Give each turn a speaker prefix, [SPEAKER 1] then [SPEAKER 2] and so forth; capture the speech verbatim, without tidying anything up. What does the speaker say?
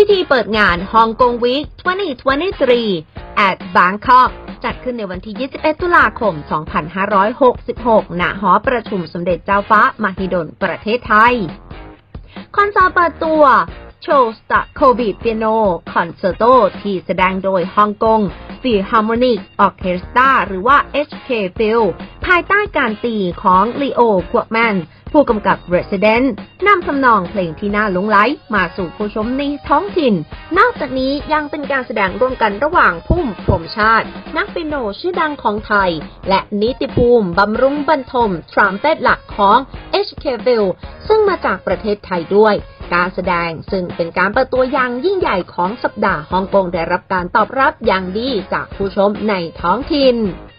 [SPEAKER 1] พิธีเปิดงาน Hong Kong Week 2023 at Bangkok จัดขึ้นในวันที่ ยี่สิบเอ็ด ตุลาคม สองพันห้าร้อยหกสิบหก ณ หอประชุมสมเด็จเจ้าฟ้ามหิดล ประเทศไทย คอนเสิร์ตเปิดตัวโชว์สตาโคบิเปียโนคอนเสิร์โตที่แสดงโดยฮ่องกงฟิลฮาร์โมนิกออร์เคสตราหรือว่า เอช เค Phil ภายใต้การตีของลีโอ กัวแมนผู้กำกับ Resident นำทำนองเพลงที่น่าหลงใหลมาสู่ผู้ชมในท้องถิ่นนอกจากนี้ยังเป็นการแสดงร่วมกันระหว่างพุ่มพรหมชาตินักเปียโนชื่อดังของไทยและนิติภูมิบำรุงบรรทมทรัมเป็ตหลักของ เอช เค Phil ซึ่งมาจากประเทศไทยด้วยการแสดงซึ่งเป็นการเปิดตัวอย่างยิ่งใหญ่ของสัปดาห์ฮ่องกงได้รับการตอบรับอย่างดีจากผู้ชมในท้องถิ่น